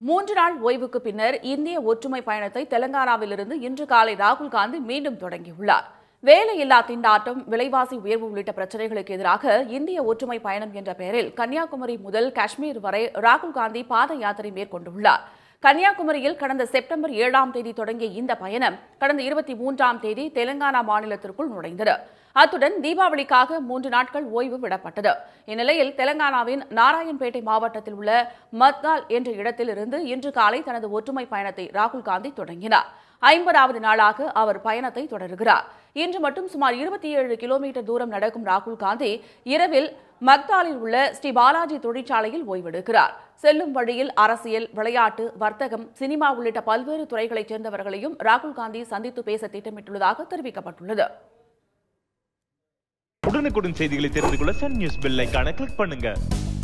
3 நாள் ஓய்வுக்கு பின்னர் இந்திய ஒற்றுமை பயணத்தை தெலங்கானாவிலிருந்து இன்று காலை ராகுல் காந்தி மீண்டும் தொடங்கியுள்ளார். வேலையில்லா திண்டாட்டம், விலைவாசி உயர்வு உள்ளிட்ட பிரச்சினைகளுக்கு எதிராக இந்திய ஒற்றுமை பயணம் என்ற பெயரில் கன்னியாகுமரி முதல் காஷ்மீர் வரை ராகுல் காந்தி பாத யாத்திரை மேற்கொண்டுள்ளார். கன்னியாகுமரியில் கடந்த செப்டம்பர் 7ஆம் தேதி தொடங்கிய இந்த பயணம் கடந்த 23ஆம் தேதி தெலங்கானா மாநிலத்திற்குள் நுழைந்தது. அத்துடன் தீபாவளிக்காக 3 நாட்கள் ஓய்வு விடப்பட்டது. இந்நிலையில் தெலங்கானாவின் நாராயண்பேட்டை மாவட்டத்தில் உள்ள மத்கால் என்ற இடத்தில் இருந்து இன்று காலை தனது ஒற்றுமை பயணத்தை ராகுல் காந்தி தொடங்கினார். 50வது நாளாக அவர் பயணத்தை தொடர்கிறார். இன்று மட்டும் சுமார் 27 கிலோமீட்டர் தூரம் நடக்கும் ராகுல் காந்தி இரவில் மக்தாலில் உள்ள ஸ்ரீ பாலாஜி தொழிற்சாலையில் ஓய்வெடுக்கிறார். செல்லும் வழியில் அரசியல், விளையாட்டு, வர்த்தகம், சினிமா உள்ளிட்ட பல்வேறு துறைகளைச் சேர்ந்தவர்களையும் ராகுல் காந்தி சந்தித்து பேச திட்டமிட்டுள்ளதாக தெரிவிக்கப்பட்டுள்ளது. உடனுக்குடன் செய்திகளை தெரிந்து கொள்ள சன் நியூஸ் பெல் ஐகானை கிளிக் பண்ணுங்க.